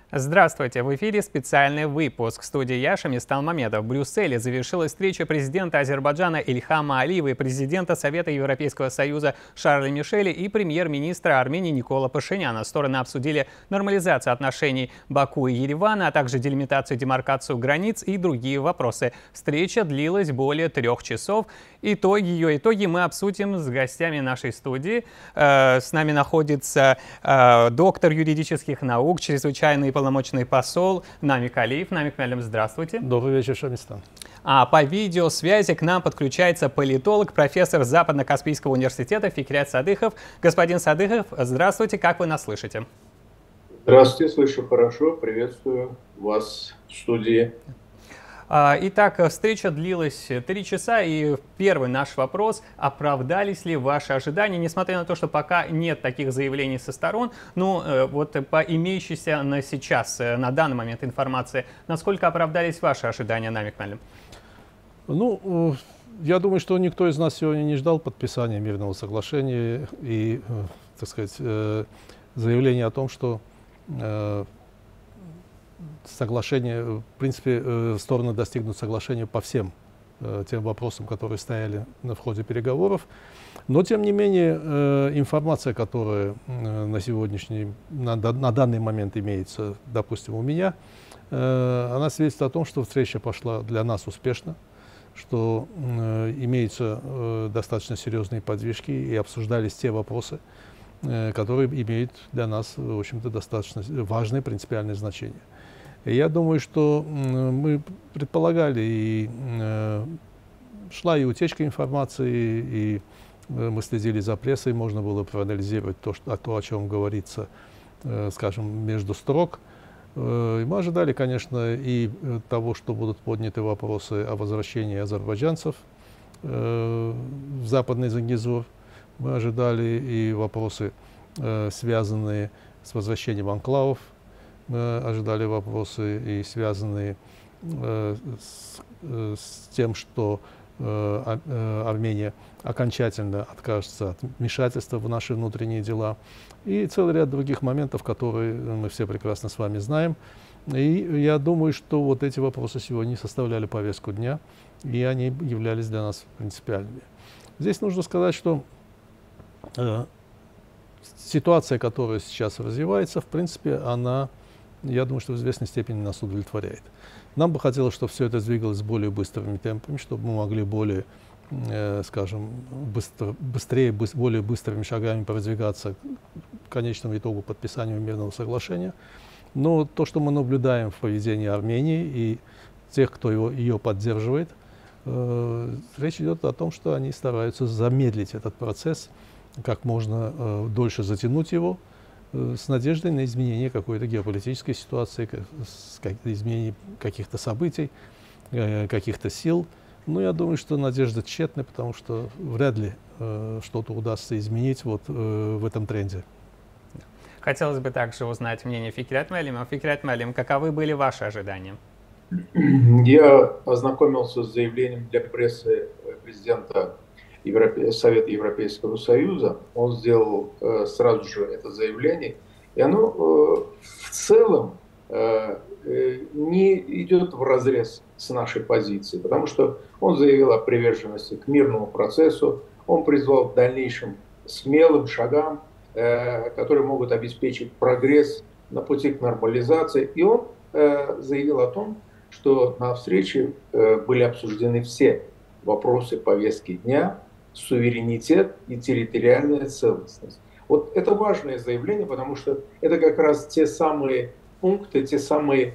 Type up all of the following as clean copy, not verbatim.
Здравствуйте! В эфире специальный выпуск. В студии я, Шамистан Мамедов. В Брюсселе завершилась встреча президента Азербайджана Ильхама Алиева и президента Совета Европейского Союза Шарля Мишеля и премьер-министра Армении Никола Пашиняна. Стороны обсудили нормализацию отношений Баку и Еревана, а также делимитацию, демаркацию границ и другие вопросы. Встреча длилась более 3 часов. Ее итоги мы обсудим с гостями нашей студии. С нами находится доктор юридических наук, чрезвычайный полномочный посол Намик Алиев. Намик Мэлем, здравствуйте. Добрый вечер, Шамистан. А по видеосвязи к нам подключается политолог, профессор Западно-Каспийского университета Фикрят Садыхов. Господин Садыхов, здравствуйте, как вы нас слышите? Здравствуйте, слышу хорошо, приветствую вас в студии. Итак, встреча длилась 3 часа, и первый наш вопрос: оправдались ли ваши ожидания, несмотря на то, что пока нет таких заявлений со сторон, но вот по имеющейся на сейчас, на данный момент информации, насколько оправдались ваши ожидания, Намик Мэлем? Ну, я думаю, что никто из нас сегодня не ждал подписания мирного соглашения и, так сказать, заявления о том, что соглашение, в принципе, стороны достигнут соглашения по всем тем вопросам, которые стояли в ходе переговоров. Но, тем не менее, информация, которая на данный момент имеется, допустим, у меня, она свидетельствует о том, что встреча пошла для нас успешно, что имеются достаточно серьезные подвижки и обсуждались те вопросы, которые имеют для нас, в общем-то, достаточно важное принципиальное значение. И я думаю, что мы предполагали, и шла и утечка информации, и мы следили за прессой, можно было проанализировать то, о чем говорится, скажем, между строк. И мы ожидали, конечно, и того, что будут подняты вопросы о возвращении азербайджанцев в Западный Зангезур. Мы ожидали и вопросы, связанные с возвращением анклавов. Мы ожидали вопросы, и связанные с тем, что Армения окончательно откажется от вмешательства в наши внутренние дела. И целый ряд других моментов, которые мы все прекрасно с вами знаем. И я думаю, что вот эти вопросы сегодня составляли повестку дня, и они являлись для нас принципиальными. Здесь нужно сказать, что ситуация, которая сейчас развивается, в принципе, она, я думаю, что в известной степени нас удовлетворяет. Нам бы хотелось, чтобы все это двигалось более быстрыми темпами, чтобы мы могли более, скажем, более быстрыми шагами продвигаться к конечному итогу подписания мирного соглашения. Но то, что мы наблюдаем в поведении Армении и тех, кто ее поддерживает, речь идет о том, что они стараются замедлить этот процесс, как можно дольше затянуть его, с надеждой на изменение какой-то геополитической ситуации, изменение каких-то событий, каких-то сил. Но я думаю, что надежда тщетна, потому что вряд ли что-то удастся изменить вот в этом тренде. Хотелось бы также узнать мнение Фикрят Мэлема. Фикрят Мэлем, каковы были ваши ожидания? Я ознакомился с заявлением для прессы президента Совета Европейского Союза. Он сделал сразу же это заявление, и оно в целом не идет вразрез с нашей позицией, потому что он заявил о приверженности к мирному процессу, он призвал к дальнейшим смелым шагам, которые могут обеспечить прогресс на пути к нормализации, и он заявил о том, что на встрече были обсуждены все вопросы повестки дня, суверенитет и территориальная целостность. Вот это важное заявление, потому что это как раз те самые пункты, те самые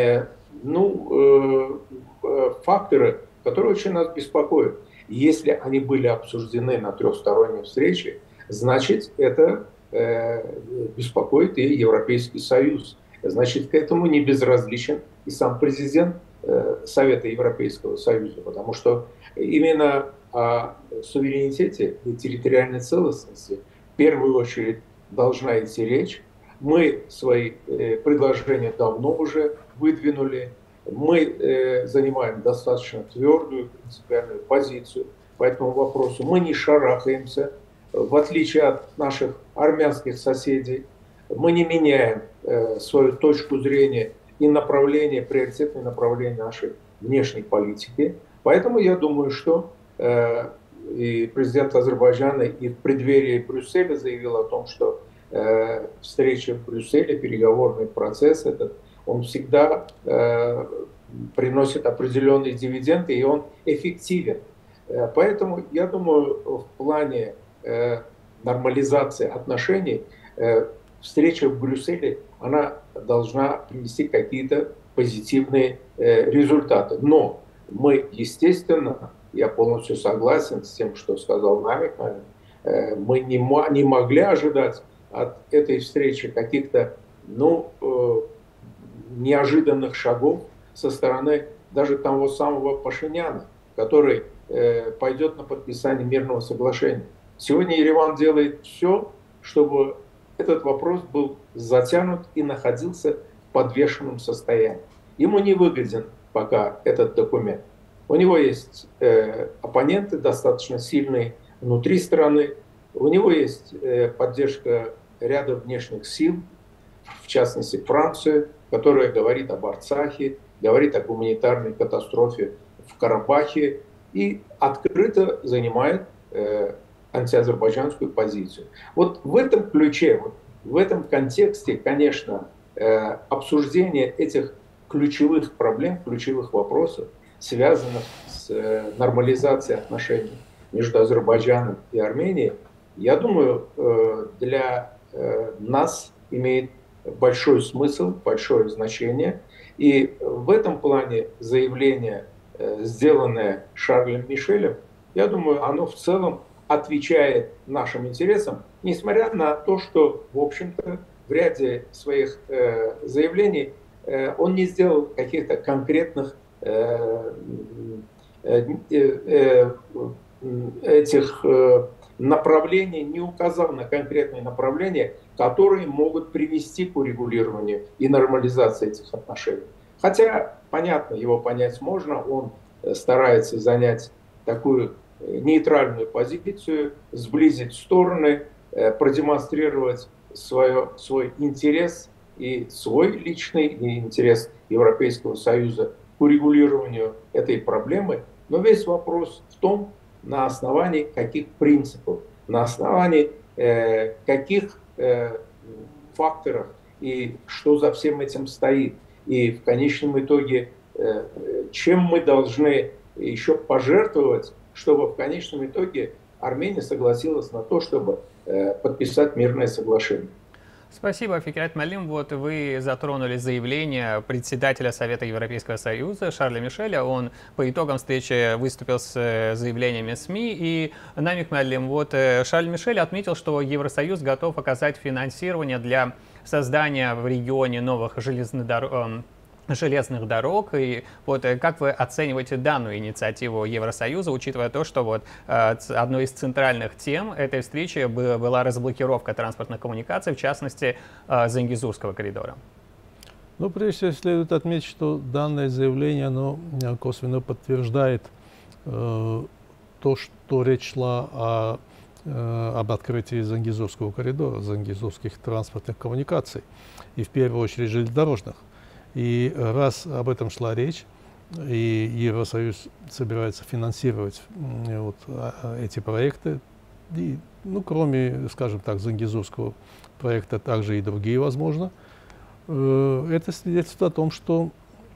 факторы, которые очень нас беспокоят. Если они были обсуждены на трехсторонней встрече, значит, это беспокоит и Европейский Союз. Значит, к этому не безразличен и сам президент Совета Европейского Союза, потому что именно о суверенитете и территориальной целостности в первую очередь должна идти речь. Мы свои предложения давно уже выдвинули. Мы занимаем достаточно твердую принципиальную позицию по этому вопросу. Мы не шарахаемся, в отличие от наших армянских соседей. мы не меняем свою точку зрения и направление, приоритетное направление нашей внешней политики. Поэтому я думаю, что и президент Азербайджана и в преддверии Брюсселя заявил о том, что встреча в Брюсселе, переговорный процесс этот, он всегда приносит определенные дивиденды, и он эффективен. Поэтому я думаю, в плане нормализации отношений встреча в Брюсселе, она должна принести какие-то позитивные результаты. Но мы, естественно, я полностью согласен с тем, что сказал Намик, мы не могли ожидать от этой встречи каких-то неожиданных шагов со стороны даже того самого Пашиняна, который пойдет на подписание мирного соглашения. Сегодня Ереван делает все, чтобы этот вопрос был затянут и находился в подвешенном состоянии. Ему не выгоден пока этот документ. У него есть оппоненты достаточно сильные внутри страны, у него есть поддержка ряда внешних сил, в частности Франции, которая говорит об Арцахе, говорит о гуманитарной катастрофе в Карабахе и открыто занимает антиазербайджанскую позицию. Вот в этом ключе, вот в этом контексте, конечно, обсуждение этих ключевых проблем, ключевых вопросов, связанных с нормализацией отношений между Азербайджаном и Арменией, я думаю, для нас имеет большой смысл, большое значение. И в этом плане заявление, сделанное Шарлем Мишелем, я думаю, оно в целом отвечает нашим интересам, несмотря на то, что, в общем-то, в ряде своих заявлений он не сделал каких-то конкретных этих направлений, не указал на конкретные направления, которые могут привести к урегулированию и нормализации этих отношений. Хотя, понятно, его понять можно, он старается занять такую нейтральную позицию, сблизить стороны, продемонстрировать свой интерес и свой личный, и интерес Европейского Союза к урегулированию этой проблемы. Но весь вопрос в том, на основании каких принципов, на основании каких факторов и что за всем этим стоит. И в конечном итоге, чем мы должны еще пожертвовать, чтобы в конечном итоге Армения согласилась на то, чтобы подписать мирное соглашение. Спасибо, Фикрат Малим. Вот вы затронули заявление председателя Совета Европейского Союза Шарля Мишеля. Он по итогам встречи выступил с заявлениями СМИ. И Намик Малим, вот Шарль Мишель отметил, что Евросоюз готов оказать финансирование для создания в регионе новых железных дорог. И вот как вы оцениваете данную инициативу Евросоюза, учитывая то, что вот одной из центральных тем этой встречи была разблокировка транспортных коммуникаций, в частности, Зангезурского коридора? Ну, прежде всего, следует отметить, что данное заявление, оно косвенно подтверждает то, что речь шла об открытии Зангезурского коридора, зангезурских транспортных коммуникаций, и в первую очередь железнодорожных. И раз об этом шла речь, и Евросоюз собирается финансировать вот эти проекты, и, ну, кроме, скажем так, Зангезурского проекта, также и другие, возможно, это свидетельствует о том, что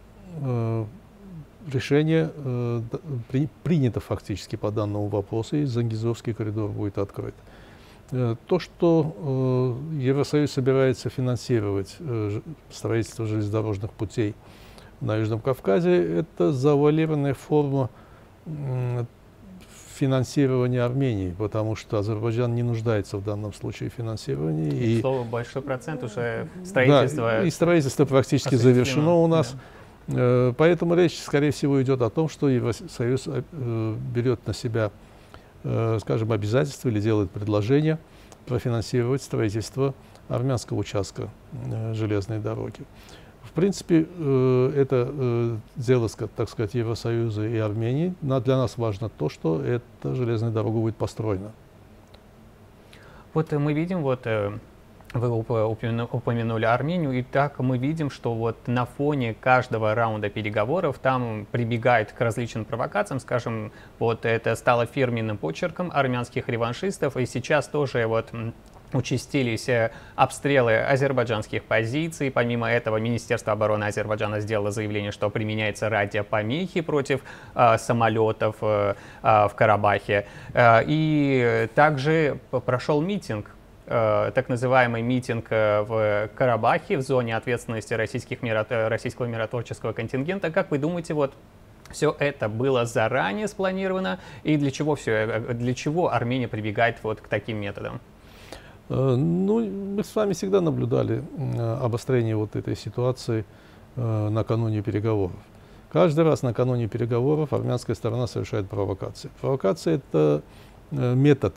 решение принято фактически по данному вопросу, и Зангезурский коридор будет открыт. То, что Евросоюз собирается финансировать строительство железнодорожных путей на Южном Кавказе, это завуалированная форма финансирования Армении, потому что Азербайджан не нуждается в данном случае в финансировании. И, слово, большой процент уже строительства. Да, и строительство практически завершено у нас. Да. Поэтому речь, скорее всего, идет о том, что Евросоюз берет на себя, скажем, обязательство или делает предложение профинансировать строительство армянского участка железной дороги. В принципе, это дело, так сказать, Евросоюза и Армении. Но для нас важно то, что эта железная дорога будет построена. Вот мы видим, вот Вы упомянули Армению, и так мы видим, что вот на фоне каждого раунда переговоров там прибегают к различным провокациям, скажем, вот это стало фирменным почерком армянских реваншистов, и сейчас тоже вот участились обстрелы азербайджанских позиций. Помимо этого, Министерство обороны Азербайджана сделало заявление, что применяется радиопомехи против самолетов в Карабахе. И также прошел митинг, так называемый митинг в Карабахе, в зоне ответственности российского миротворческого контингента. Как вы думаете, вот все это было заранее спланировано, и для чего Армения прибегает вот к таким методам? Ну, мы с вами всегда наблюдали обострение вот этой ситуации накануне переговоров. Каждый раз накануне переговоров армянская сторона совершает провокации. Провокация — это метод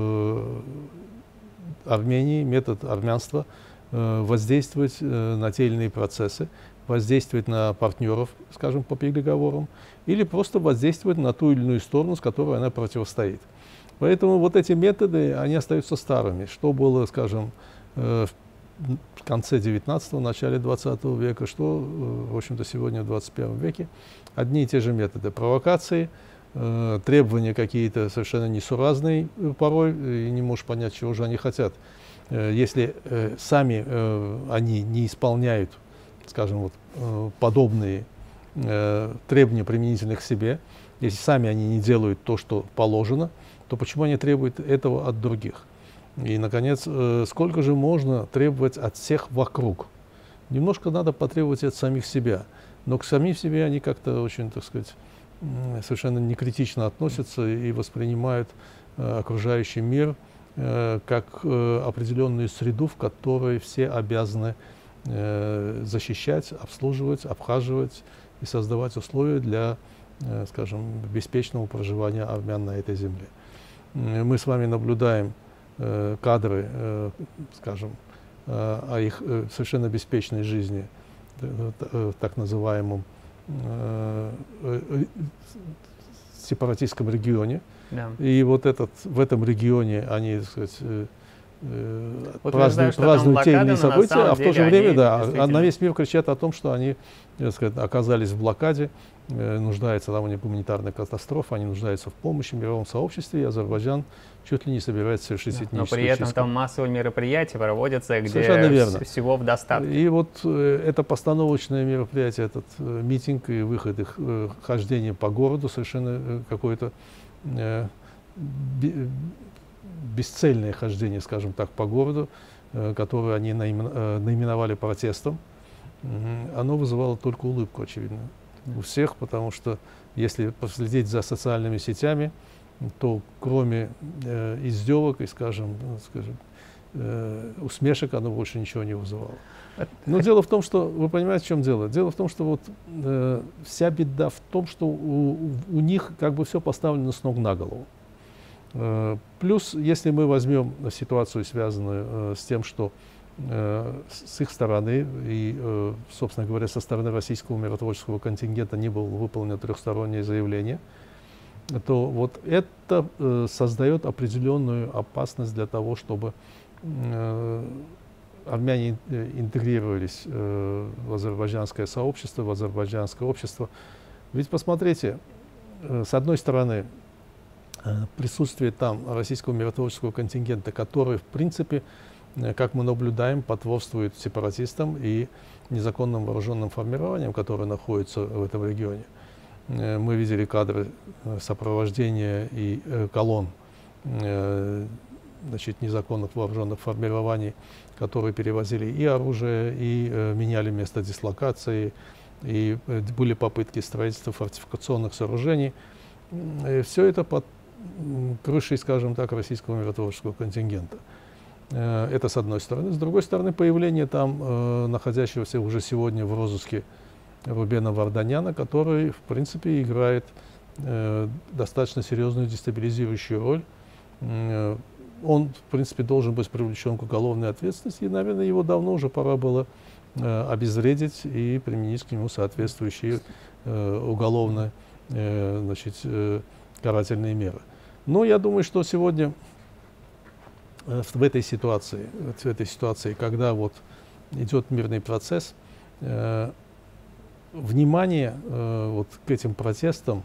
Армении, метод армянства воздействовать на те или иные процессы, воздействовать на партнеров, скажем, по переговорам, или просто воздействовать на ту или иную сторону, с которой она противостоит. Поэтому вот эти методы, они остаются старыми. Что было, скажем, в конце 19-го, начале 20 века, что, в общем-то, сегодня в 21 веке. Одни и те же методы. Провокации, требования какие-то совершенно несуразные порой, и не можешь понять, чего же они хотят. Если сами они не исполняют, скажем, вот, подобные требования применительно к себе, если сами они не делают то, что положено, то почему они требуют этого от других? И, наконец, сколько же можно требовать от всех вокруг? Немножко надо потребовать от самих себя, но к самим себе они как-то очень, так сказать, совершенно некритично относятся и воспринимают окружающий мир как определенную среду, в которой все обязаны защищать, обслуживать, обхаживать и создавать условия для, скажем, беспечного проживания армян на этой земле. Мы с вами наблюдаем кадры, скажем, о их совершенно беспечной жизни в так называемом сепаратистском регионе. Да. И вот в этом регионе они, так сказать, празднуют те или иные события, а в то же время, да, на весь мир кричат о том, что они, так сказать, оказались в блокаде, нуждаются там в гуманитарной катастрофе, они нуждаются в помощи в мировом сообществе, и Азербайджан чуть ли не собирается совершить этническую чистку. Но при этом там массовые мероприятия проводятся, где всего в достатке. И вот это постановочное мероприятие, этот митинг и выход их, хождение по городу, совершенно какое-то бесцельное хождение, скажем так, по городу, которое они наименовали протестом, оно вызывало только улыбку, очевидно, у всех, потому что если последить за социальными сетями, то кроме издевок и, скажем, усмешек, оно больше ничего не вызывало. Но дело в том, что, вы понимаете, в чем дело? Дело в том, что вот вся беда в том, что у них как бы все поставлено с ног на голову. Плюс, если мы возьмем ситуацию, связанную с тем, что с их стороны и, собственно говоря, со стороны российского миротворческого контингента не было выполнено трехстороннее заявление, то вот это создает определенную опасность для того, чтобы армяне интегрировались в азербайджанское сообщество, в азербайджанское общество. Ведь посмотрите, с одной стороны, присутствие там российского миротворческого контингента, который, в принципе, как мы наблюдаем, потворствует сепаратистам и незаконным вооруженным формированиям, которые находятся в этом регионе. Мы видели кадры сопровождения и колонн незаконных вооруженных формирований, которые перевозили и оружие, и меняли место дислокации, и были попытки строительства фортификационных сооружений. Все это под крышей, скажем так, российского миротворческого контингента. Это с одной стороны. С другой стороны, появление там находящегося уже сегодня в розыске Рубена Варданяна, который, в принципе, играет достаточно серьезную дестабилизирующую роль. Он, в принципе, должен быть привлечен к уголовной ответственности, и, наверное, его давно уже пора было обезвредить и применить к нему соответствующие уголовные карательные меры. Но я думаю, что сегодня в этой ситуации, когда вот идет мирный процесс, внимание вот к этим протестам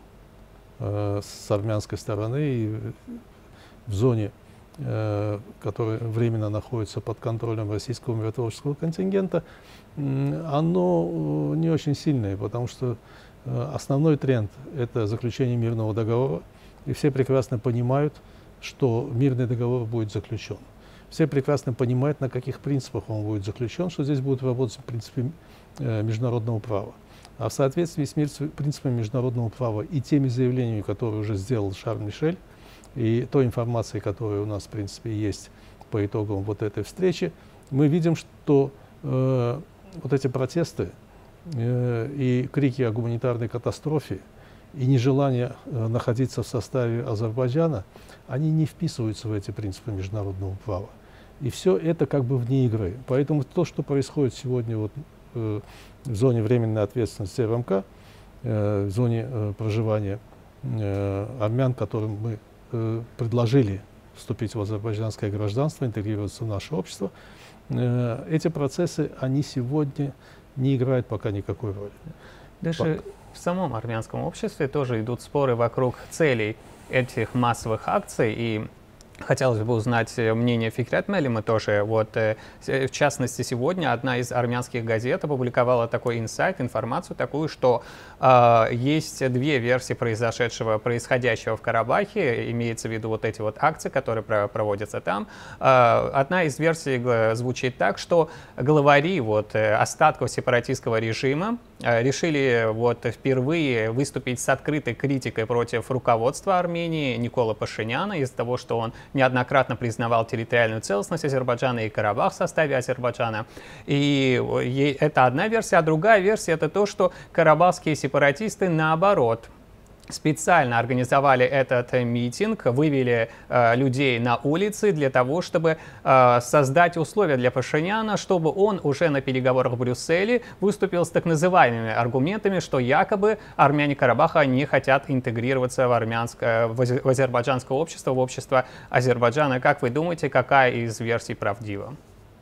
с армянской стороны и в зоне, которая временно находится под контролем российского миротворческого контингента, оно не очень сильное, потому что основной тренд – это заключение мирного договора, и все прекрасно понимают, что мирный договор будет заключен. Все прекрасно понимают, на каких принципах он будет заключен, что здесь будут работать принципы международного права. А в соответствии с принципами международного права и теми заявлениями, которые уже сделал Шарль Мишель, и той информацией, которая у нас, в принципе, есть по итогам вот этой встречи, мы видим, что вот эти протесты и крики о гуманитарной катастрофе и нежелание находиться в составе Азербайджана, они не вписываются в эти принципы международного права. И все это как бы вне игры. Поэтому то, что происходит сегодня вот, в зоне временной ответственности РМК, в зоне проживания армян, которым мы предложили вступить в азербайджанское гражданство, интегрироваться в наше общество, эти процессы, они сегодня не играют пока никакой роли. Даже в самом армянском обществе тоже идут споры вокруг целей этих массовых акций, и хотелось бы узнать мнение Фикрет Мелимы тоже. Вот, в частности, сегодня одна из армянских газет опубликовала такой инсайт, информацию такую, что есть две версии происходящего в Карабахе, имеется в виду вот эти вот акции, которые проводятся там. Одна из версий звучит так, что главари вот, остатков сепаратистского режима решили вот впервые выступить с открытой критикой против руководства Армении Никола Пашиняна из-за того, что он неоднократно признавал территориальную целостность Азербайджана и Карабах в составе Азербайджана. И это одна версия, а другая версия — это то, что карабахские сепаратисты наоборот специально организовали этот митинг, вывели людей на улицы для того, чтобы создать условия для Пашиняна, чтобы он уже на переговорах в Брюсселе выступил с так называемыми аргументами, что якобы армяне Карабаха не хотят интегрироваться в азербайджанское общество, в общество Азербайджана. Как вы думаете, какая из версий правдива?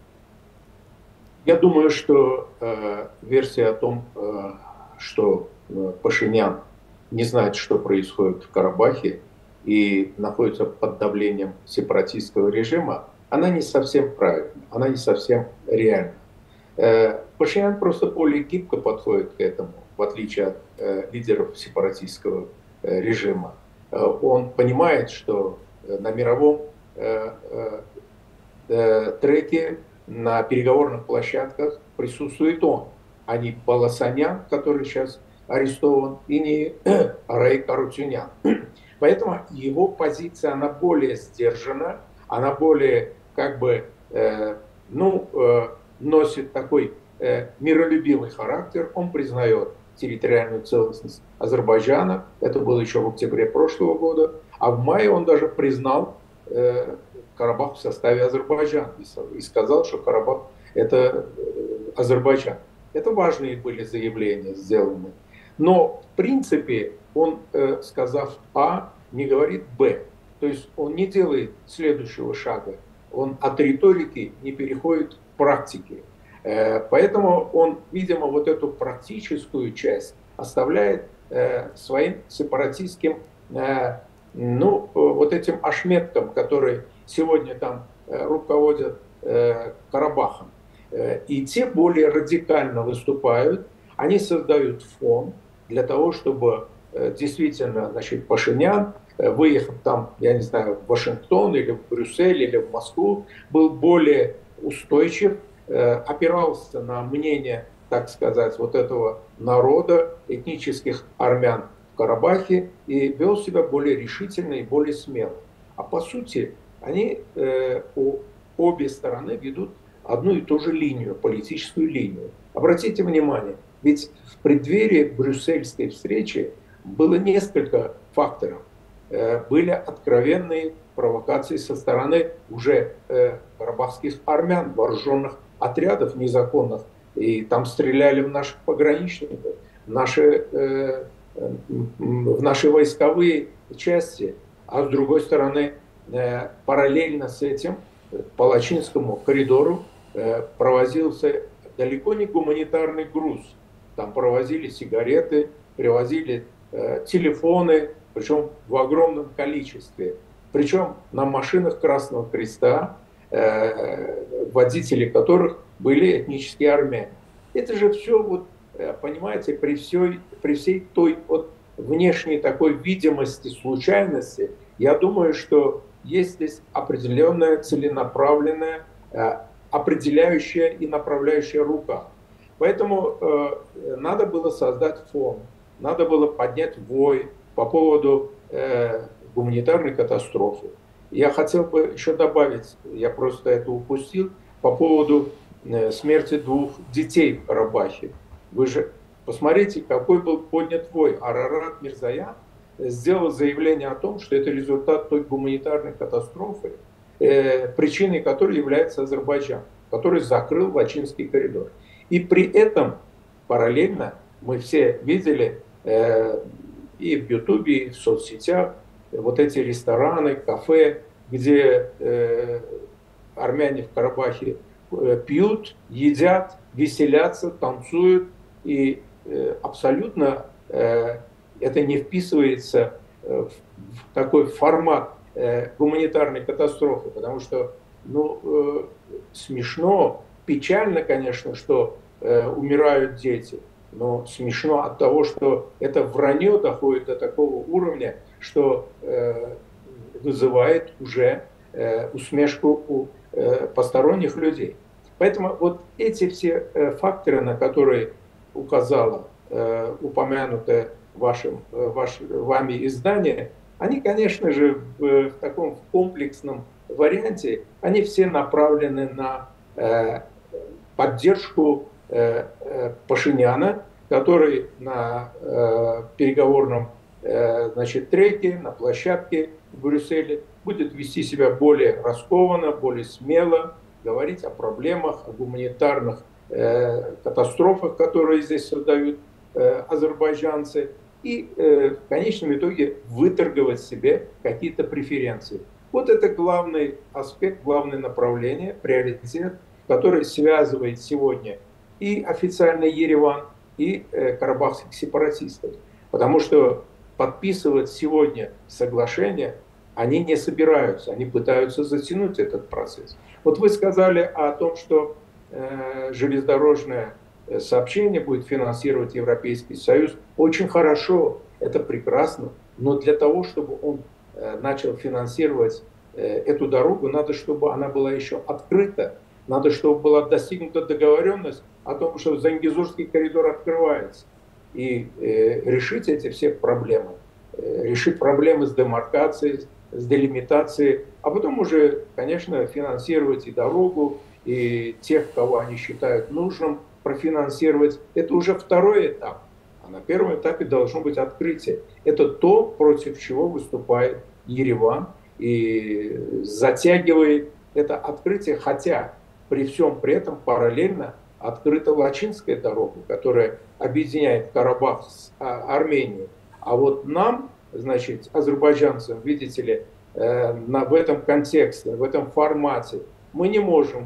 Я думаю, что версия о том, что Пашинян не знает, что происходит в Карабахе и находится под давлением сепаратистского режима, она не совсем правильна, она не совсем реальна. Пашинян просто более гибко подходит к этому, в отличие от лидеров сепаратистского режима. Он понимает, что на мировом треке, на переговорных площадках присутствует он, а не Баласанян, который сейчас арестован, и не Арей Карутюнян. Поэтому его позиция, она более сдержана, она более, как бы, носит такой миролюбивый характер. Он признает территориальную целостность Азербайджана, это было еще в октябре прошлого года, а в мае он даже признал Карабах в составе Азербайджана и сказал, что Карабах — это Азербайджан. Это важные были заявления сделаны. Но, в принципе, он, сказав А, не говорит Б. То есть он не делает следующего шага. Он от риторики не переходит к практике. Поэтому он, видимо, вот эту практическую часть оставляет своим сепаратистским, вот этим ашметкам, которые сегодня там руководят Карабахом. И те более радикально выступают, они создают фон для того, чтобы действительно, значит, Пашинян, выехав там, я не знаю, в Вашингтон или в Брюссель или в Москву, был более устойчив, опирался на мнение, так сказать, вот этого народа, этнических армян в Карабахе, и вел себя более решительно и более смело. А по сути, они обе стороны ведут одну и ту же линию, политическую линию. Обратите внимание, ведь в преддверии брюссельской встречи было несколько факторов. Были откровенные провокации со стороны уже карабахских армян, вооруженных отрядов незаконных. И там стреляли в наших пограничников, в наши войсковые части. А с другой стороны, параллельно с этим по Лачинскому коридору провозился далеко не гуманитарный груз. Там провозили сигареты, привозили телефоны, причем в огромном количестве. Причем на машинах Красного Креста, водители которых были этнические армяне. Это же все, вот, понимаете, при всей той вот внешней такой видимости случайности, я думаю, что есть здесь определенная целенаправленная, определяющая и направляющая рука. Поэтому надо было создать фонд, надо было поднять вой по поводу гуманитарной катастрофы. Я хотел бы еще добавить, я просто это упустил, по поводу смерти 2 детей в Карабахе. Вы же посмотрите, какой был поднят вой. Арарат Мирзоян сделал заявление о том, что это результат той гуманитарной катастрофы, причиной которой является Азербайджан, который закрыл Лачинский коридор. И при этом параллельно мы все видели и в Ютубе, и в соцсетях вот эти рестораны, кафе, где армяне в Карабахе пьют, едят, веселятся, танцуют. И абсолютно это не вписывается в такой формат гуманитарной катастрофы, потому что смешно, печально, конечно, что умирают дети, но смешно от того, что это вранье доходит до такого уровня, что вызывает уже усмешку у посторонних людей. Поэтому вот эти все факторы, на которые указало упомянутое вами издание, они, конечно же, в таком комплексном варианте, они все направлены на поддержку Пашиняна, который на переговорном треке, на площадке в Брюсселе будет вести себя более раскованно, более смело, говорить о проблемах, о гуманитарных катастрофах, которые здесь создают азербайджанцы, и в конечном итоге выторговать себе какие-то преференции. Вот это главный аспект, главное направление, приоритет, который связывает сегодня и официальный Ереван, и карабахских сепаратистов. Потому что подписывать сегодня соглашение они не собираются, они пытаются затянуть этот процесс. Вот вы сказали о том, что железнодорожное сообщение будет финансировать Европейский Союз. Очень хорошо, это прекрасно, но для того, чтобы он начал финансировать эту дорогу, надо, чтобы она была еще открыта, надо, чтобы была достигнута договоренность о том, что Зангезурский коридор открывается. И решить эти все проблемы, решить проблемы с демаркацией, с делимитацией, а потом уже, конечно, финансировать и дорогу, и тех, кого они считают нужным профинансировать. Это уже второй этап. А на первом этапе должно быть открытие. Это то, против чего выступает Ереван и затягивает это открытие, хотя при всем при этом параллельно открыта Лачинская дорога, которая объединяет Карабах с Арменией. А вот нам, значит, азербайджанцам, видите ли, в этом контексте, в этом формате мы не можем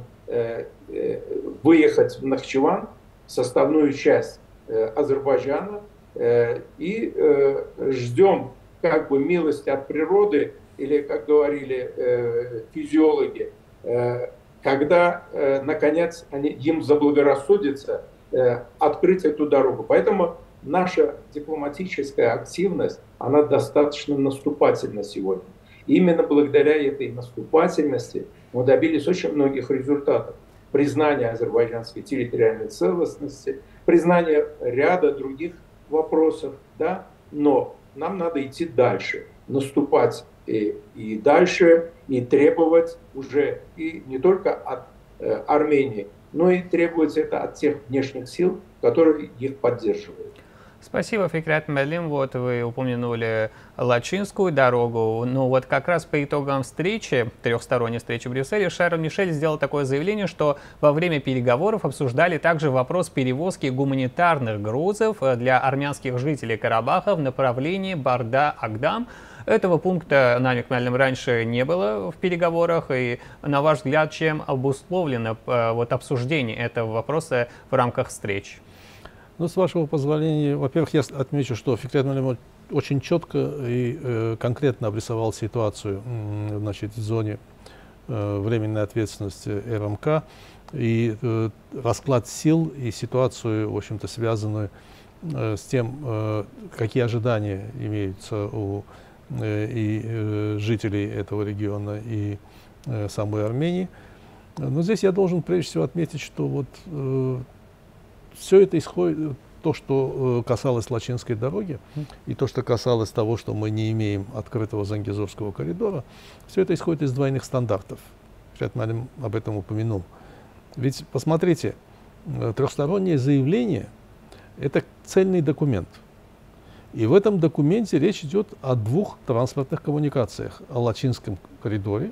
выехать в Нахчеван, составную часть Азербайджана, и ждем как бы милости от природы, или, как говорили физиологи, когда, наконец, им заблагорассудится открыть эту дорогу. Поэтому наша дипломатическая активность, она достаточно наступательна сегодня. И именно благодаря этой наступательности мы добились очень многих результатов. Признание азербайджанской территориальной целостности, признание ряда других вопросов, да? Но нам надо идти дальше, наступать и дальше, и требовать уже и не только от Армении, но и требовать это от тех внешних сил, которые их поддерживают. Спасибо, Фикрят Мелим. Вот вы упомянули Лачинскую дорогу. Но вот как раз по итогам встречи, трехсторонней встречи в Брюсселе, Шарль Мишель сделал такое заявление, что во время переговоров обсуждали также вопрос перевозки гуманитарных грузов для армянских жителей Карабаха в направлении Барда-Агдам. Этого пункта, намек Мелим, раньше не было в переговорах. И, на ваш взгляд, чем обусловлено вот обсуждение этого вопроса в рамках встреч? Ну, с вашего позволения, во-первых, я отмечу, что Фикрят Мелим очень четко и конкретно обрисовал ситуацию, значит, в зоне временной ответственности РМК и расклад сил и ситуацию, в общем-то, связанную с тем, какие ожидания имеются у и жителей этого региона и самой Армении. Но здесь я должен прежде всего отметить, что вот все это исходит, то, что касалось Лачинской дороги, и то, что касалось того, что мы не имеем открытого Зангезурского коридора, все это исходит из двойных стандартов. Фикрят Мелим об этом упомянул. Ведь, посмотрите, трехстороннее заявление – это цельный документ. И в этом документе речь идет о двух транспортных коммуникациях. О Лачинском коридоре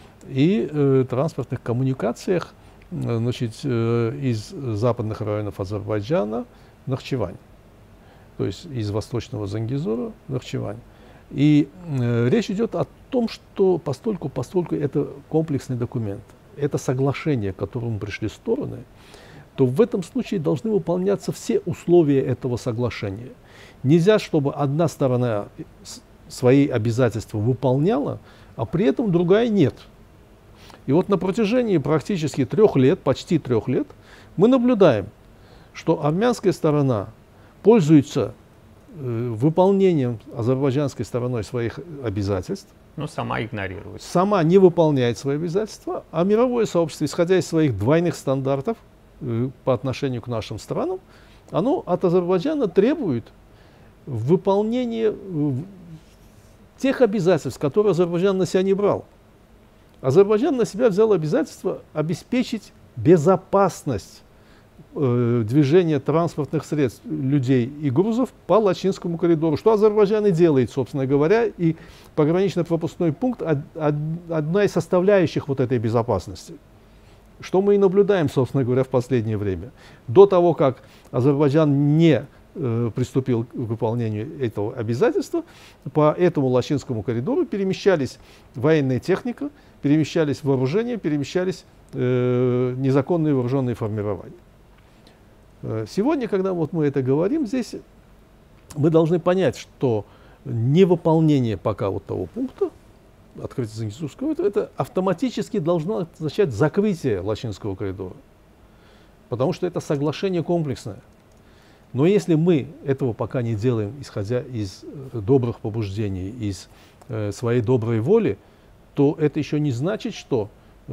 и транспортных коммуникациях, значит, из западных районов Азербайджана в Нахчевань, то есть из восточного Зангезура в Нахчевань. И речь идет о том, что поскольку это комплексный документ, это соглашение, к которому пришли стороны, то в этом случае должны выполняться все условия этого соглашения. Нельзя, чтобы одна сторона свои обязательства выполняла, а при этом другая нет. И вот на протяжении практически 3 лет, почти 3 лет, мы наблюдаем, что армянская сторона пользуется выполнением азербайджанской стороной своих обязательств. Но сама игнорирует. Сама не выполняет свои обязательства, а мировое сообщество, исходя из своих двойных стандартов по отношению к нашим странам, оно от Азербайджана требует выполнения тех обязательств, которые Азербайджан на себя не брал. Азербайджан на себя взял обязательство обеспечить безопасность движения транспортных средств, людей и грузов по Лачинскому коридору, что Азербайджан и делает, собственно говоря, и погранично-пропускной пункт одна из составляющих вот этой безопасности. Что мы и наблюдаем, собственно говоря, в последнее время. До того, как Азербайджан не приступил к выполнению этого обязательства, по этому Лачинскому коридору перемещались военная техника, перемещались вооружения, перемещались незаконные вооруженные формирования. Сегодня, когда вот мы это говорим, здесь мы должны понять, что невыполнение пока вот того пункта, открытие Зангезурского, это автоматически должно означать закрытие Лачинского коридора, потому что это соглашение комплексное. Но если мы этого пока не делаем, исходя из добрых побуждений, из своей доброй воли, то это еще не значит, что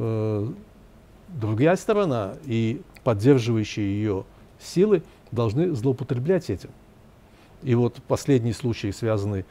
другая сторона и поддерживающие ее силы должны злоупотреблять этим. И вот последний случай, связанный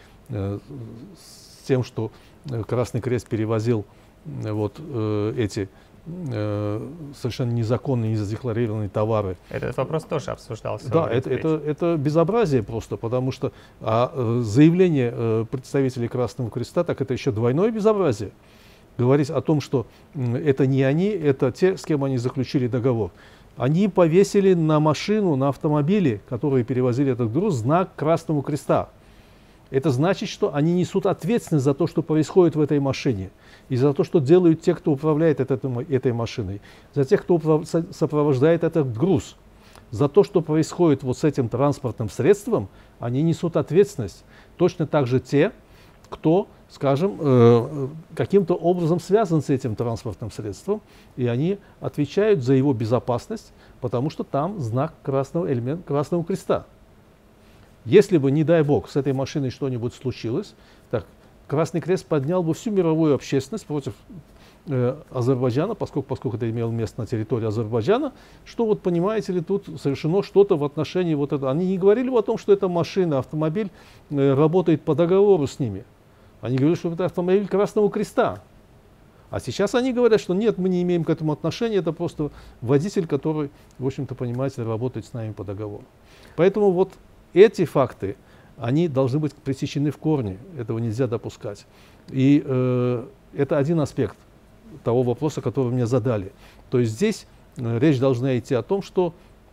с тем, что Красный Крест перевозил вот эти совершенно незаконные, незадекларированные товары. Этот вопрос тоже обсуждался. Да, это безобразие просто, потому что заявление представителей Красного Креста, так это еще двойное безобразие. Говорить о том, что это не они, это те, с кем они заключили договор. Они повесили на машину, на автомобиле, которые перевозили этот груз, знак Красного Креста. Это значит, что они несут ответственность за то, что происходит в этой машине, и за то, что делают те, кто управляет этой машиной, за тех, кто сопровождает этот груз. За то, что происходит вот с этим транспортным средством, они несут ответственность. Точно так же те, кто, скажем, каким-то образом связан с этим транспортным средством, и они отвечают за его безопасность, потому что там знак Красного Креста. Если бы, не дай бог, с этой машиной что-нибудь случилось, так Красный Крест поднял бы всю мировую общественность против Азербайджана, поскольку это имело место на территории Азербайджана, что вот, понимаете ли, тут совершено что-то в отношении вот этого. Они не говорили о том, что эта машина, автомобиль работает по договору с ними. Они говорили, что это автомобиль Красного Креста. А сейчас они говорят, что нет, мы не имеем к этому отношения, это просто водитель, который, в общем-то, понимаете, работает с нами по договору. Поэтому вот эти факты, они должны быть пресечены в корне, этого нельзя допускать. И это один аспект того вопроса, который мне задали. То есть здесь речь должна идти о том, что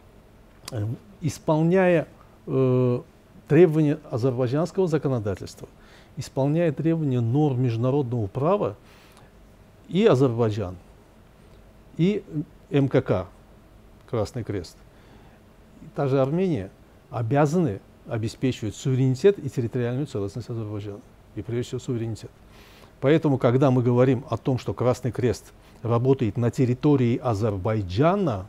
исполняя требования азербайджанского законодательства, исполняя требования норм международного права, и Азербайджан, и МКК, Красный Крест, и та же Армения обязаны обеспечивать суверенитет и территориальную целостность Азербайджана, и прежде всего суверенитет. Поэтому, когда мы говорим о том, что Красный Крест работает на территории Азербайджана,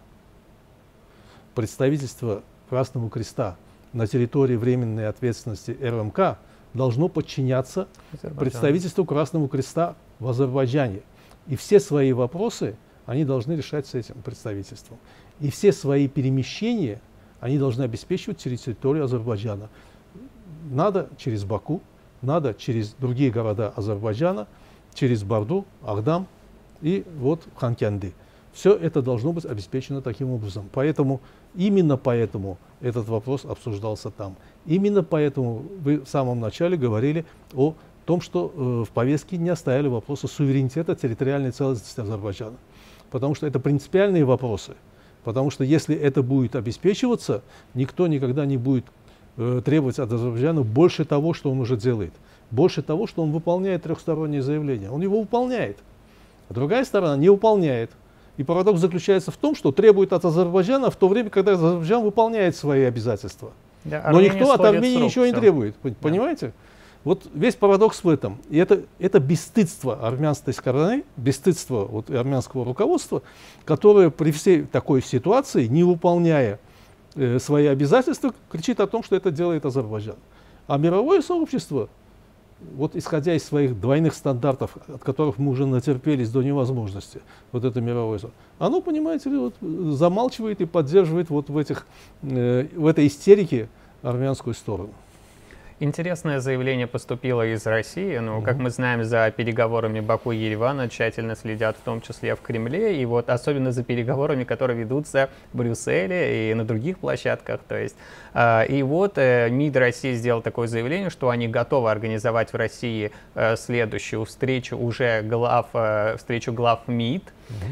представительство Красного Креста на территории временной ответственности РМК должно подчиняться представительству Красного Креста в Азербайджане. И все свои вопросы они должны решать с этим представительством. И все свои перемещения они должны обеспечивать через территорию Азербайджана. Надо через Баку, надо через другие города Азербайджана, через Барду, Агдам и вот Ханкенди. Все это должно быть обеспечено таким образом. Поэтому, именно поэтому этот вопрос обсуждался там. Именно поэтому вы в самом начале говорили о том, что в повестке не оставили вопросы суверенитета, территориальной целостности Азербайджана. Потому что это принципиальные вопросы. Потому что если это будет обеспечиваться, никто никогда не будет требовать от Азербайджана больше того, что он уже делает. Больше того, что он выполняет трехстороннее заявление. Он его выполняет. А другая сторона не выполняет. И парадокс заключается в том, что требует от Азербайджана в то время, когда Азербайджан выполняет свои обязательства. Да, но никто от Армении ничего не требует. Да. Понимаете? Вот весь парадокс в этом. И это бесстыдство армянской стороны, бесстыдство вот армянского руководства, которое при всей такой ситуации, не выполняя свои обязательства, кричит о том, что это делает Азербайджан. А мировое сообщество, вот исходя из своих двойных стандартов, от которых мы уже натерпелись до невозможности, вот это мировое сообщество, оно, понимаете ли, вот, замалчивает и поддерживает вот в этой истерике армянскую сторону. Интересное заявление поступило из России. Ну, как мы знаем, за переговорами Баку и Еревана тщательно следят, в том числе в Кремле, и вот особенно за переговорами, которые ведутся в Брюсселе и на других площадках. То есть, и вот МИД России сделал такое заявление, что они готовы организовать в России следующую встречу встречу глав МИД,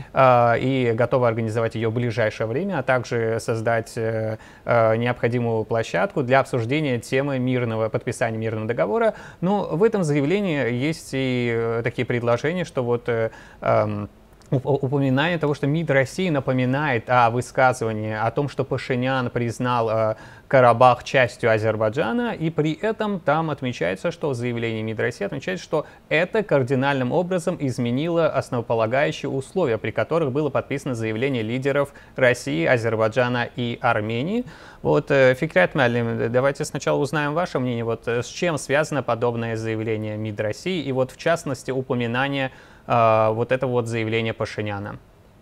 и готовы организовать ее в ближайшее время, а также создать необходимую площадку для обсуждения темы подписания мирного договора. Но в этом заявлении есть и такие предложения, что вот упоминание того, что МИД России напоминает о высказывании о том, что Пашинян признал Карабах частью Азербайджана, и при этом там отмечается, что в заявлении МИД России отмечается, что это кардинальным образом изменило основополагающие условия, при которых было подписано заявление лидеров России, Азербайджана и Армении. Вот, Фикрят Муалим, давайте сначала узнаем ваше мнение, вот с чем связано подобное заявление МИД России, и вот в частности упоминание вот этого вот заявления Пашиняна.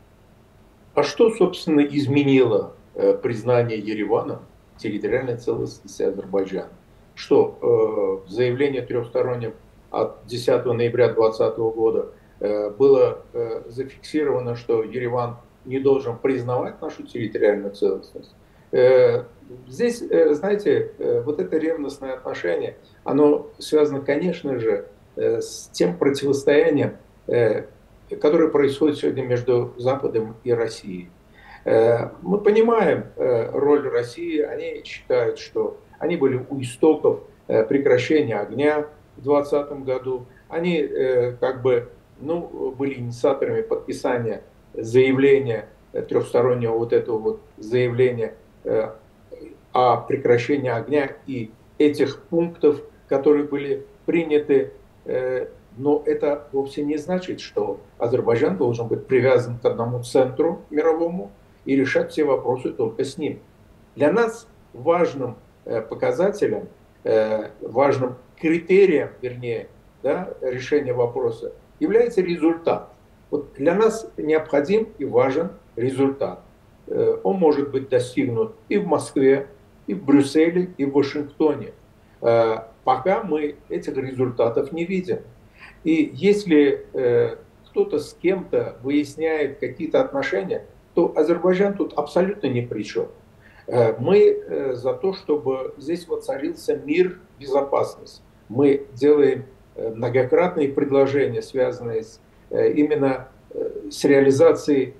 А что, собственно, изменило признание Еревана территориальной целостности Азербайджана? Что в заявлении трехстороннем от 10 ноября 2020 года было зафиксировано, что Ереван не должен признавать нашу территориальную целостность. Здесь, знаете, вот это ревностное отношение, оно связано, конечно же, с тем противостоянием, которое происходит сегодня между Западом и Россией. Мы понимаем роль России, они считают, что они были у истоков прекращения огня в 2020 году, они были инициаторами подписания заявления, трехстороннего вот этого вот заявления о прекращении огня и этих пунктов, которые были приняты. Но это вовсе не значит, что Азербайджан должен быть привязан к одному центру мировому и решать все вопросы только с ним. Для нас важным показателем, важным критерием, вернее, решения вопроса является результат. Вот для нас необходим и важен результат. Он может быть достигнут и в Москве, и в Брюсселе, и в Вашингтоне. Пока мы этих результатов не видим. И если кто-то с кем-то выясняет какие-то отношения, то Азербайджан тут абсолютно ни при чем. Мы за то, чтобы здесь воцарился мир, безопасность. Мы делаем многократные предложения, связанные именно с реализацией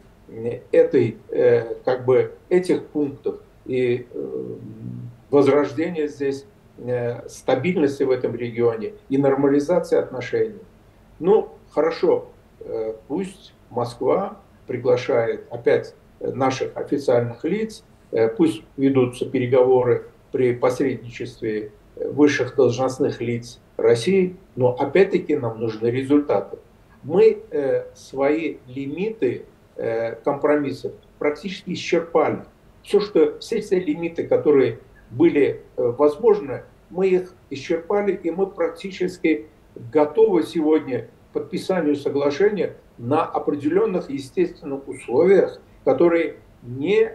этих пунктов и возрождения здесь стабильности в этом регионе и нормализации отношений. Ну, хорошо, пусть Москва приглашает опять наших официальных лиц, пусть ведутся переговоры при посредничестве высших должностных лиц России, но опять-таки нам нужны результаты. Мы свои лимиты компромиссов практически исчерпали. Все те лимиты, которые были возможны, мы их исчерпали, и мы практически готовы сегодня к подписанию соглашения на определенных естественных условиях, которые не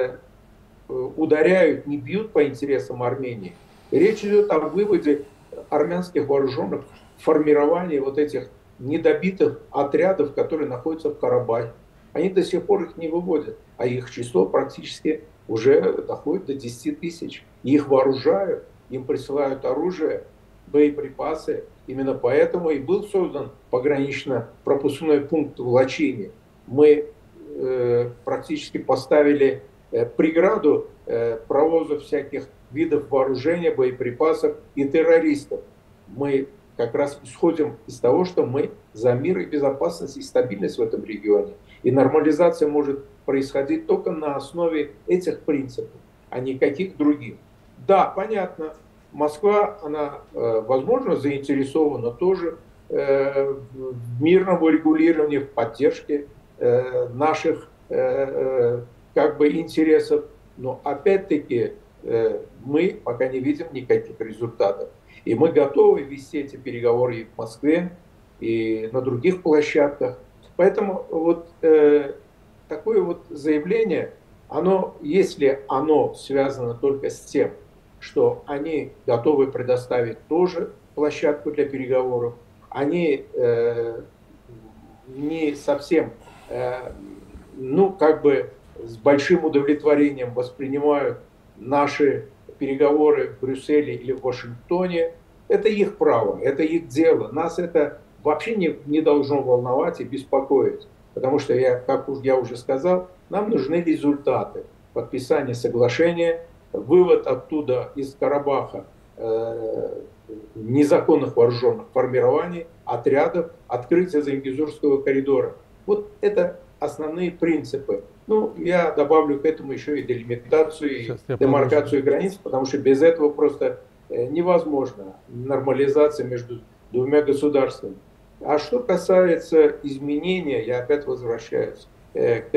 ударяют, не бьют по интересам Армении. Речь идет о выводе армянских вооруженных, формировании вот этих недобитых отрядов, которые находятся в Карабахе. Они до сих пор их не выводят, а их число практически уже доходит до 10 тысяч. Их вооружают, им присылают оружие, боеприпасы. Именно поэтому и был создан погранично-пропускной пункт в Лачине. Мы практически поставили преграду провоза всяких видов вооружения, боеприпасов и террористов. Мы как раз исходим из того, что мы за мир и безопасность и стабильность в этом регионе. И нормализация может происходить только на основе этих принципов, а никаких других. Да, понятно, Москва, она, возможно, заинтересована тоже в мирном урегулировании, в поддержке наших интересов, но опять-таки мы пока не видим никаких результатов. И мы готовы вести эти переговоры и в Москве, и на других площадках. Поэтому вот такое вот заявление, если оно связано только с тем, что они готовы предоставить тоже площадку для переговоров, они не совсем, с большим удовлетворением воспринимают наши переговоры в Брюсселе или в Вашингтоне, это их право, это их дело. Нас это вообще не должно волновать и беспокоить. Потому что, как я уже сказал, нам нужны результаты. Подписание соглашения, вывод оттуда из Карабаха незаконных вооруженных формирований, отрядов, открытие Зангезурского коридора. Вот это основные принципы. Ну, я добавлю к этому еще и делимитацию, и демаркацию границ, потому что без этого просто невозможно нормализация между двумя государствами. А что касается изменения, я опять возвращаюсь к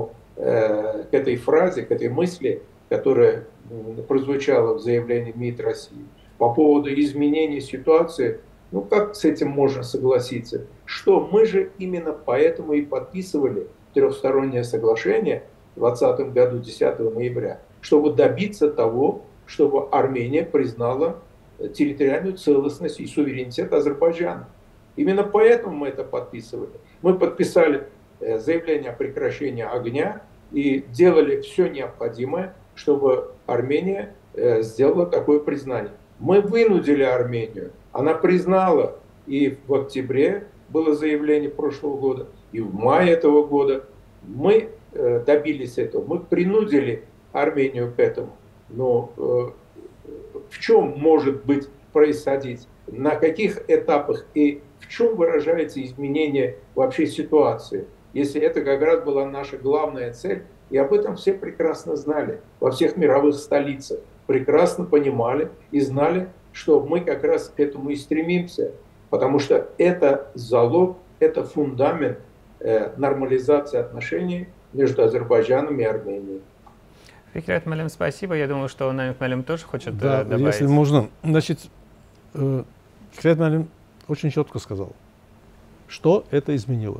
этой фразе, к этой мысли, которая прозвучала в заявлении МИД России по поводу изменения ситуации. Ну, как с этим можно согласиться? Что мы же именно поэтому и подписывали трехстороннее соглашение в 2020 году, 10 ноября, чтобы добиться того, чтобы Армения признала территориальную целостность и суверенитет Азербайджана. Именно поэтому мы это подписывали. Мы подписали заявление о прекращении огня и делали все необходимое, чтобы Армения сделала такое признание. Мы вынудили Армению, она признала, и в октябре было заявление прошлого года, и в мае этого года мы добились этого, мы принудили Армению к этому. Но в чем может быть происходить, на каких этапах и в чем выражается изменение вообще ситуации, если это как раз была наша главная цель, и об этом все прекрасно знали, во всех мировых столицах, прекрасно понимали и знали, что мы как раз к этому и стремимся, потому что это залог, это фундамент нормализации отношений между Азербайджаном и Арменией. Фикрет Малим, спасибо. Я думаю, что Намик Малим тоже хочет добавить. Если можно. Значит, Фикрет Малим очень четко сказал, что это изменило.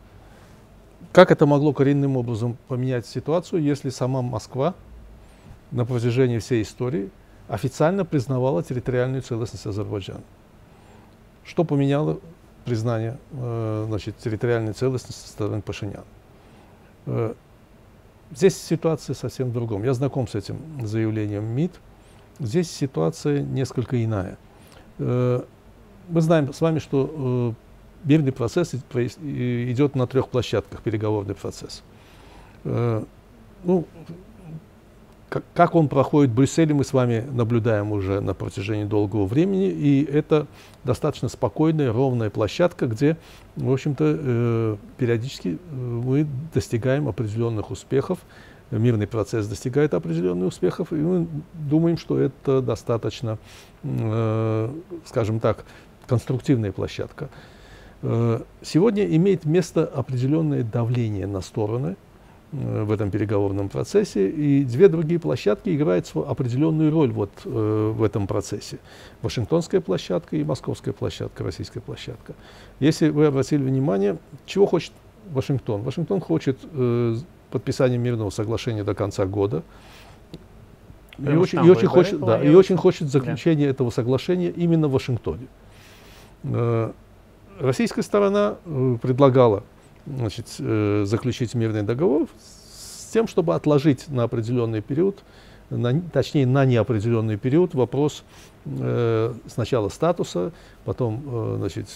Как это могло коренным образом поменять ситуацию, если сама Москва на протяжении всей истории официально признавала территориальную целостность Азербайджана? Что поменяло признание территориальной целостности со стороны Пашиняна? Здесь ситуация совсем в другом. Я знаком с этим заявлением МИД. Здесь ситуация несколько иная. Мы знаем с вами, что мирный процесс идет на 3 площадках, переговорный процесс. Ну, как он проходит в Брюсселе, мы с вами наблюдаем уже на протяжении долгого времени, и это достаточно спокойная, ровная площадка, где, в общем-то, периодически мы достигаем определенных успехов, мирный процесс достигает определенных успехов, и мы думаем, что это достаточно, скажем так, конструктивная площадка. Сегодня имеет место определенное давление на стороны в этом переговорном процессе, и 2 другие площадки играют свою определенную роль вот, в этом процессе. Вашингтонская площадка и московская площадка, российская площадка. Если вы обратили внимание, чего хочет Вашингтон? Вашингтон хочет подписания мирного соглашения до конца года. И очень хочет заключения этого соглашения именно в Вашингтоне. Российская сторона предлагала, значит, заключить мирный договор с тем, чтобы отложить на определенный период, точнее на неопределенный период вопрос сначала статуса, потом значит,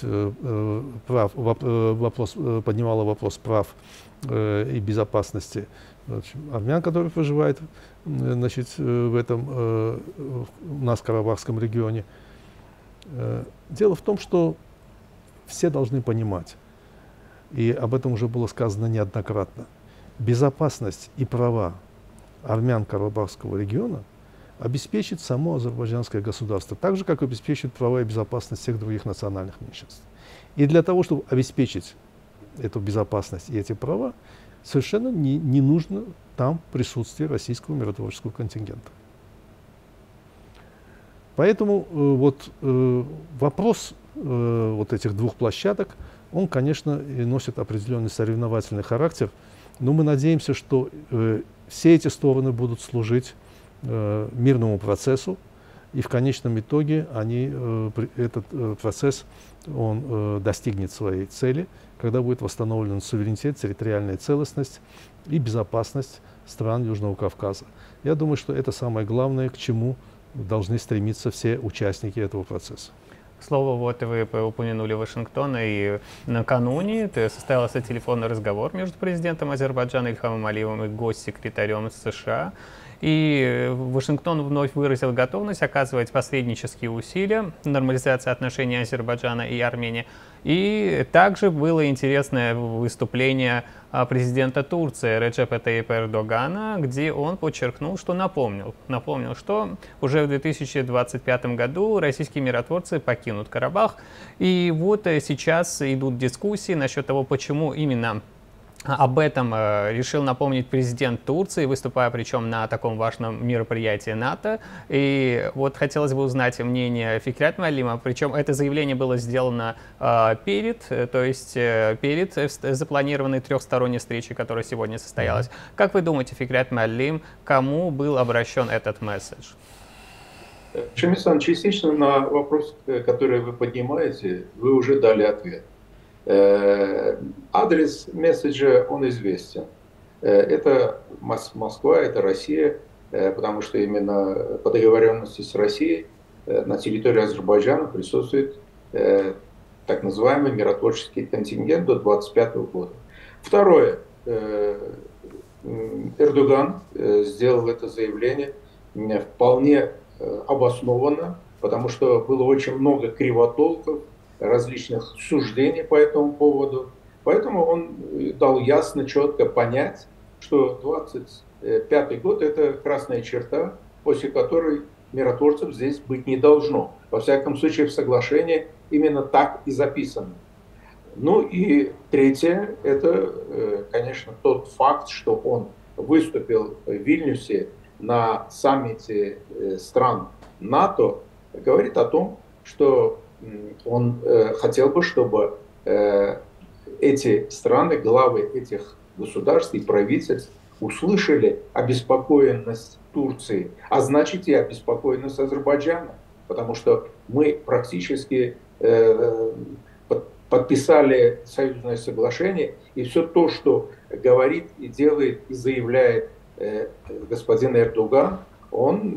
поднимала вопрос прав и безопасности армян, которые проживают, значит, в этом у нас в Карабахском регионе. Дело в том, что все должны понимать, и об этом уже было сказано неоднократно, безопасность и права армян Карабахского региона обеспечит само азербайджанское государство, так же, как обеспечит права и безопасность всех других национальных меньшинств. И для того, чтобы обеспечить эту безопасность и эти права, совершенно не нужно там присутствие российского миротворческого контингента. Поэтому вопрос вот этих 2 площадок, он, конечно, и носит определенный соревновательный характер, но мы надеемся, что все эти стороны будут служить мирному процессу, и в конечном итоге этот процесс он достигнет своей цели, когда будет восстановлен суверенитет, территориальная целостность и безопасность стран Южного Кавказа. Я думаю, что это самое главное, к чему должны стремиться все участники этого процесса. К слову, вот вы упомянули Вашингтон, и накануне состоялся телефонный разговор между президентом Азербайджана Ильхамом Алиевым и госсекретарем США. И Вашингтон вновь выразил готовность оказывать посреднические усилия в нормализации отношений Азербайджана и Армении. И также было интересное выступление президента Турции Реджепа Тайипа Эрдогана, где он подчеркнул, что напомнил, что уже в 2025 году российские миротворцы покинут Карабах. И вот сейчас идут дискуссии насчет того, почему именно об этом решил напомнить президент Турции, выступая причем на таком важном мероприятии НАТО. И вот хотелось бы узнать мнение Фикрят Муалима, причем это заявление было сделано перед запланированной 3-сторонней встречей, которая сегодня состоялась. Как вы думаете, Фикрят Муалим, кому был обращен этот месседж? Шамисан, частично на вопрос, который вы поднимаете, вы уже дали ответ. Адрес месседжа, он известен. Это Москва, это Россия, потому что именно по договоренности с Россией на территории Азербайджана присутствует так называемый миротворческий контингент до 2025 года. Второе. Эрдоган сделал это заявление вполне обоснованно, потому что было очень много кривотолков, различных суждений по этому поводу. Поэтому он дал ясно, четко понять, что 25-й год – это красная черта, после которой миротворцев здесь быть не должно. Во всяком случае, в соглашении именно так и записано. Ну и третье – это, конечно, тот факт, что он выступил в Вильнюсе на саммите стран НАТО, говорит о том, что он хотел бы, чтобы эти страны, главы этих государств и правительств услышали обеспокоенность Турции, а значит и обеспокоенность Азербайджана, потому что мы практически подписали союзное соглашение, и все то, что говорит и делает и заявляет господин Эрдоган, он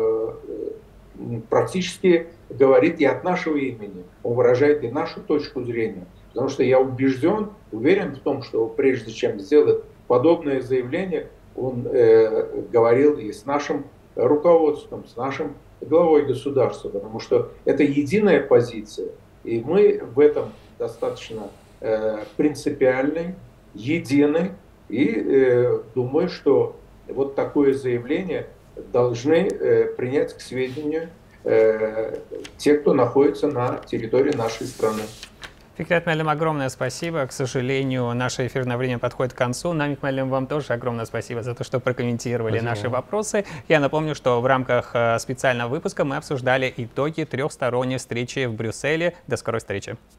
практически говорит и от нашего имени, он выражает и нашу точку зрения. Потому что я убежден, уверен в том, что прежде чем сделать подобное заявление, он говорил и с нашим руководством, с нашим главой государства, потому что это единая позиция, и мы в этом достаточно принципиальны, едины, и думаю, что вот такое заявление должны принять к сведению те, кто находится на территории нашей страны. Фикрет Муалим, огромное спасибо. К сожалению, наше эфирное время подходит к концу. Намик Муалим, вам тоже огромное спасибо за то, что прокомментировали наши вопросы. Я напомню, что в рамках специального выпуска мы обсуждали итоги трехсторонней встречи в Брюсселе. До скорой встречи.